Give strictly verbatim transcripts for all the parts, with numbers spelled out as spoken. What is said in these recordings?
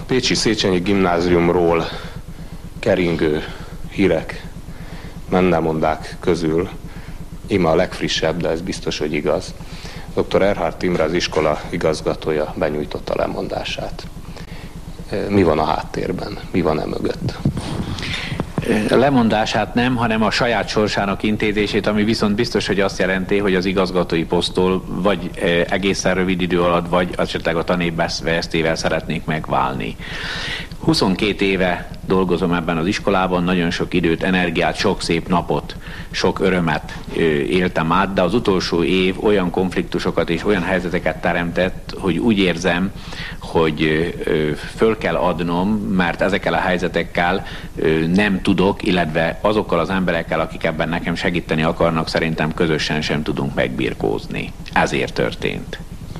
Pécsi Széchenyi Gimnáziumról keringő hírek, mennemondák közül íme a legfrissebb, de ez biztos, hogy igaz. doktor Erhard Imre, az iskola igazgatója benyújtotta lemondását. Mi van a háttérben? Mi van e mögött? Lemondását nem, hanem a saját sorsának intézését, ami viszont biztos, hogy azt jelenti, hogy az igazgatói poszttól vagy egészen rövid idő alatt, vagy esetleg a tanév vesztével szeretnék megválni. huszonkét éve dolgozom ebben az iskolában, nagyon sok időt, energiát, sok szép napot, sok örömet éltem át, de az utolsó év olyan konfliktusokat és olyan helyzeteket teremtett, hogy úgy érzem, hogy föl kell adnom, mert ezekkel a helyzetekkel nem tudok, illetve azokkal az emberekkel, akik ebben nekem segíteni akarnak, szerintem közösen sem tudunk megbirkózni. Ezért történt.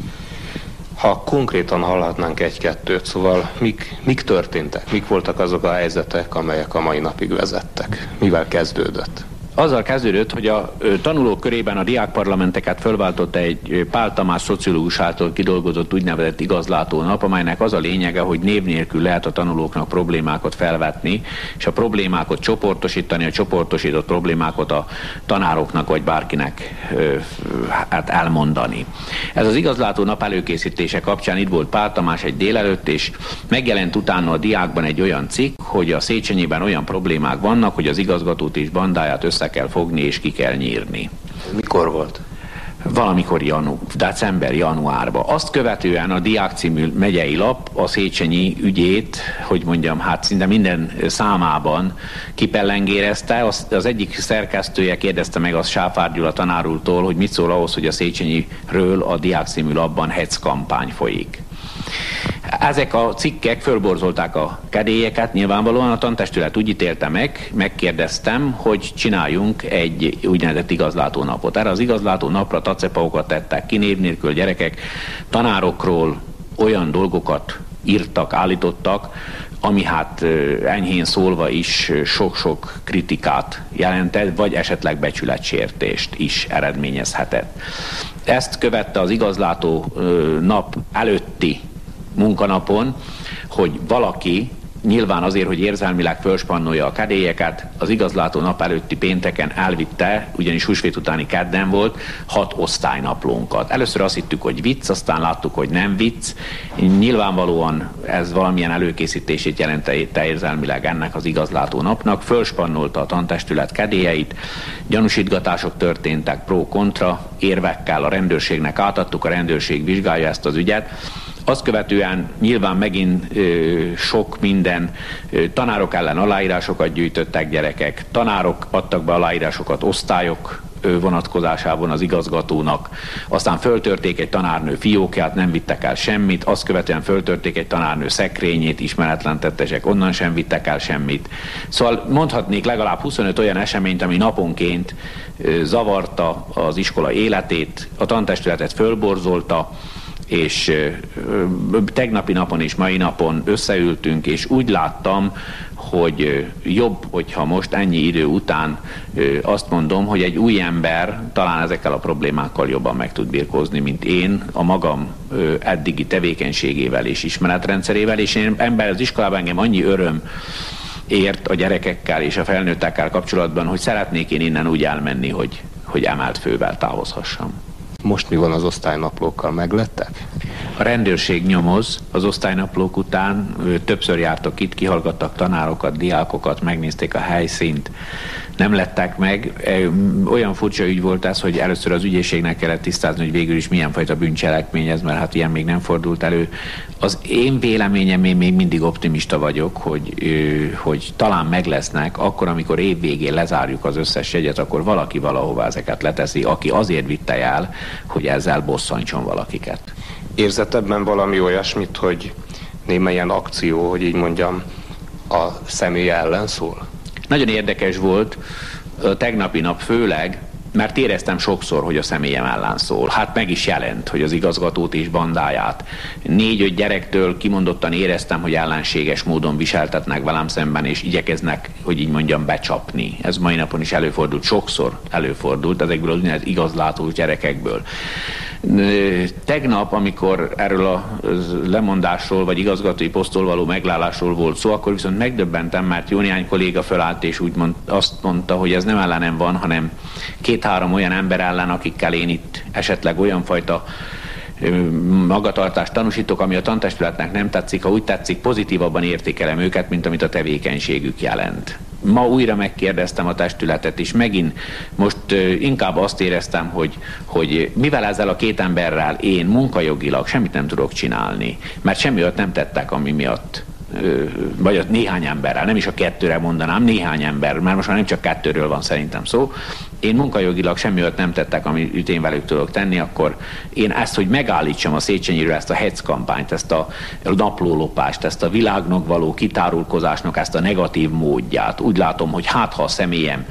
Ha konkrétan hallhatnánk egy-kettőt, szóval mik, mik történtek? Mik voltak azok a helyzetek, amelyek a mai napig vezettek? Mivel kezdődött? Azzal kezdődött, hogy a tanulók körében a diákparlamenteket fölváltotta egy Pál Tamás szociológus által kidolgozott úgynevezett igazlátónap, amelynek az a lényege, hogy név nélkül lehet a tanulóknak problémákat felvetni, és a problémákat csoportosítani, a csoportosított problémákat a tanároknak vagy bárkinek hát elmondani. Ez az igazlátónap előkészítése kapcsán itt volt Pál Tamás egy délelőtt, és megjelent utána a Diákban egy olyan cikk, hogy a Széchenyiben olyan problémák vannak, hogy az igazgatót és bandáját össze kell fogni és ki kell nyírni. Mikor volt? Valamikor janu, december-januárban. Azt követően a Diák című megyei lap a Széchenyi ügyét, hogy mondjam, hát szinte minden számában kipellengérezte. Az, az egyik szerkesztője kérdezte meg az Sáfár Gyula tanár úrtól, hogy mit szól ahhoz, hogy a Széchenyiről a Diák című lapban hetz kampány folyik. Ezek a cikkek fölborzolták a kedélyeket, nyilvánvalóan a tantestület úgy ítélte meg, megkérdeztem, hogy csináljunk egy úgynevezett igazlátónapot. Erre az igazlátónapra tacepaukat tettek ki, név nélkül gyerekek, tanárokról olyan dolgokat írtak, állítottak, ami hát enyhén szólva is sok-sok kritikát jelentett, vagy esetleg becsületsértést is eredményezhetett. Ezt követte az igazlátó nap előtti munkanapon, hogy valaki nyilván azért, hogy érzelmileg fölspannolja a kedélyeket, az igazlátó nap előtti pénteken elvitte, ugyanis húsvét utáni kedden volt, hat osztálynaplónkat. Először azt hittük, hogy vicc, aztán láttuk, hogy nem vicc. Nyilvánvalóan ez valamilyen előkészítését jelentette érzelmileg ennek az igazlátó napnak, fölspannolta a tantestület kedélyeit, gyanúsítgatások történtek pro-kontra, érvekkel a rendőrségnek átadtuk, a rendőrség vizsgálja ezt az ügyet. Azt követően nyilván megint ö, sok minden, ö, tanárok ellen aláírásokat gyűjtöttek gyerekek, tanárok adtak be aláírásokat osztályok ö, vonatkozásában az igazgatónak, aztán föltörték egy tanárnő fiókját, nem vittek el semmit, azt követően föltörték egy tanárnő szekrényét, ismeretlen tettesek, onnan sem vittek el semmit. Szóval mondhatnék legalább huszonöt olyan eseményt, ami naponként ö, zavarta az iskola életét, a tantestületet fölborzolta, és tegnapi napon és mai napon összeültünk, és úgy láttam, hogy jobb, hogyha most ennyi idő után azt mondom, hogy egy új ember talán ezekkel a problémákkal jobban meg tud birkózni, mint én a magam eddigi tevékenységével és ismeretrendszerével, és én ember az iskolában engem annyi öröm ért a gyerekekkel és a felnőttekkel kapcsolatban, hogy szeretnék én innen úgy elmenni, hogy, hogy emelt fővel távozhassam. Most mi van az osztálynaplókkal? Meglettek? A rendőrség nyomoz az osztálynaplók után, többször jártak itt, kihallgattak tanárokat, diákokat, megnézték a helyszínt, nem lettek meg. Olyan furcsa ügy volt ez, hogy először az ügyészségnek kellett tisztázni, hogy végül is milyen fajta bűncselekmény ez, mert hát ilyen még nem fordult elő. Az én véleményem, én még mindig optimista vagyok, hogy, hogy talán meg lesznek, akkor, amikor évvégén lezárjuk az összes jegyet, akkor valaki valahova ezeket leteszi, aki azért vitte el, hogy ezzel bosszantson valakiket. Érzett ebben valami olyasmit, hogy némely ilyen akció, hogy így mondjam, a személy ellen szól? Nagyon érdekes volt a tegnapi nap főleg, mert éreztem sokszor, hogy a személyem ellen szól. Hát meg is jelent, hogy az igazgatót és bandáját. Négy-öt gyerektől kimondottan éreztem, hogy ellenséges módon viseltetnek velem szemben, és igyekeznek, hogy így mondjam, becsapni. Ez mai napon is előfordult, sokszor előfordult ezekből az igazlátós gyerekekből. Tegnap, amikor erről a lemondásról, vagy igazgatói poszttól való meglálásról volt szó, akkor viszont megdöbbentem, mert jó néhány kolléga fölállt, és úgy mond, azt mondta, hogy ez nem ellenem van, hanem két-három olyan ember ellen, akikkel én itt esetleg olyan fajta magatartást tanúsítok, ami a tantestületnek nem tetszik, ha úgy tetszik, pozitívabban értékelem őket, mint amit a tevékenységük jelent. Ma újra megkérdeztem a testületet, és megint most uh, inkább azt éreztem, hogy, hogy mivel ezzel a két emberrel én munkajogilag semmit nem tudok csinálni, mert semmi olyat nem tettek, ami miatt vagy a néhány emberrel, nem is a kettőre mondanám, néhány ember, mert most már nem csak kettőről van szerintem szó. Én munkajogilag semmi olyat nem tettek, amit én velük tudok tenni, akkor én ezt, hogy megállítsam a Széchenyiről ezt a hetz kampányt, ezt a naplólopást, ezt a világnak való kitárulkozásnak ezt a negatív módját, úgy látom, hogy hát ha a személyem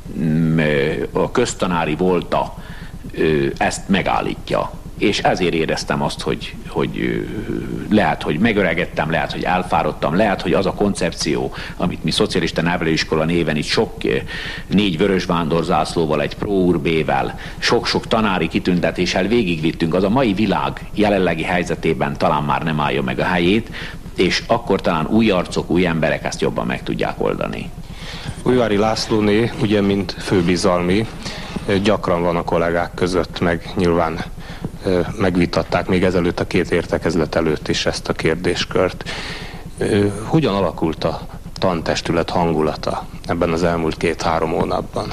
a köztanári volta ezt megállítja. És ezért éreztem azt, hogy, hogy lehet, hogy megöregedtem, lehet, hogy elfáradtam, lehet, hogy az a koncepció, amit mi szocialista nevelőiskola néven itt sok négy vörös vándorzászlóval, egy pro-urbével, sok-sok tanári kitüntetéssel végigvittünk, az a mai világ jelenlegi helyzetében talán már nem állja meg a helyét, és akkor talán új arcok, új emberek ezt jobban meg tudják oldani. Újvári Lászlóné, ugye mint főbizalmi, gyakran van a kollégák között, meg nyilván megvitatták még ezelőtt a két értekezlet előtt is ezt a kérdéskört. Hogyan alakult a tantestület hangulata ebben az elmúlt két-három hónapban?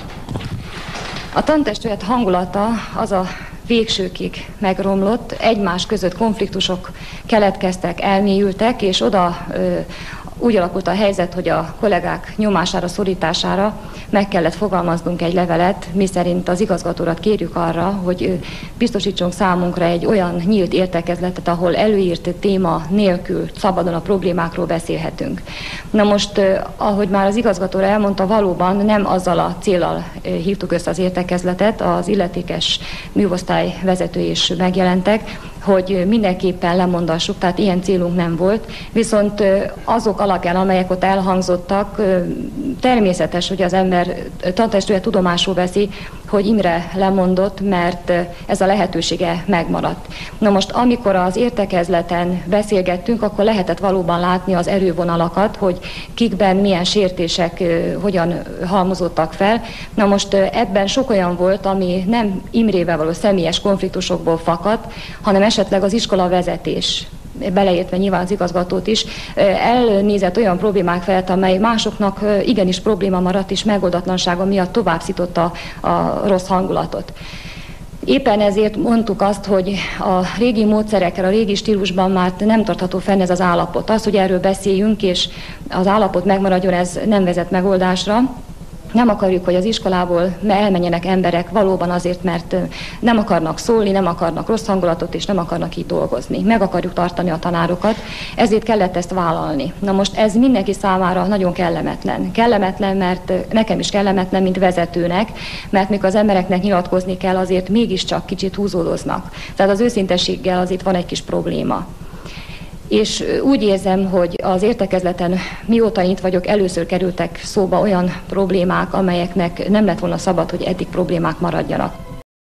A tantestület hangulata az a végsőkig megromlott, egymás között konfliktusok keletkeztek, elmélyültek, és oda ö, úgy alakult a helyzet, hogy a kollégák nyomására, szorítására meg kellett fogalmaznunk egy levelet, miszerint az igazgatórat kérjük arra, hogy biztosítson számunkra egy olyan nyílt értekezletet, ahol előírt téma nélkül szabadon a problémákról beszélhetünk. Na most, ahogy már az igazgatóra elmondta, valóban nem azzal a céllal hívtuk össze az értekezletet, az illetékes műosztály vezetői is megjelentek, hogy mindenképpen lemondassuk, tehát ilyen célunk nem volt, viszont azok alapján, amelyek ott elhangzottak, természetes, hogy az ember tantestület tudomásul veszi, hogy Imre lemondott, mert ez a lehetősége megmaradt. Na most, amikor az értekezleten beszélgettünk, akkor lehetett valóban látni az erővonalakat, hogy kikben milyen sértések hogyan halmozottak fel. Na most ebben sok olyan volt, ami nem Imrével való személyes konfliktusokból fakadt, hanem esetleg az iskola vezetés, beleértve nyilván az igazgatót is, elnézett olyan problémák felett, amely másoknak igenis probléma maradt, és megoldatlansága miatt tovább szította a rossz hangulatot. Éppen ezért mondtuk azt, hogy a régi módszerekkel, a régi stílusban már nem tartható fenn ez az állapot. Az, hogy erről beszéljünk, és az állapot megmaradjon, ez nem vezet megoldásra. Nem akarjuk, hogy az iskolából elmenjenek emberek valóban azért, mert nem akarnak szólni, nem akarnak rossz hangulatot, és nem akarnak így dolgozni. Meg akarjuk tartani a tanárokat, ezért kellett ezt vállalni. Na most ez mindenki számára nagyon kellemetlen. Kellemetlen, mert nekem is kellemetlen, mint vezetőnek, mert mikor az embereknek nyilatkozni kell, azért mégiscsak kicsit húzódoznak. Tehát az őszintességgel azért van egy kis probléma. És úgy érzem, hogy az értekezleten, mióta itt vagyok, először kerültek szóba olyan problémák, amelyeknek nem lett volna szabad, hogy eddig problémák maradjanak.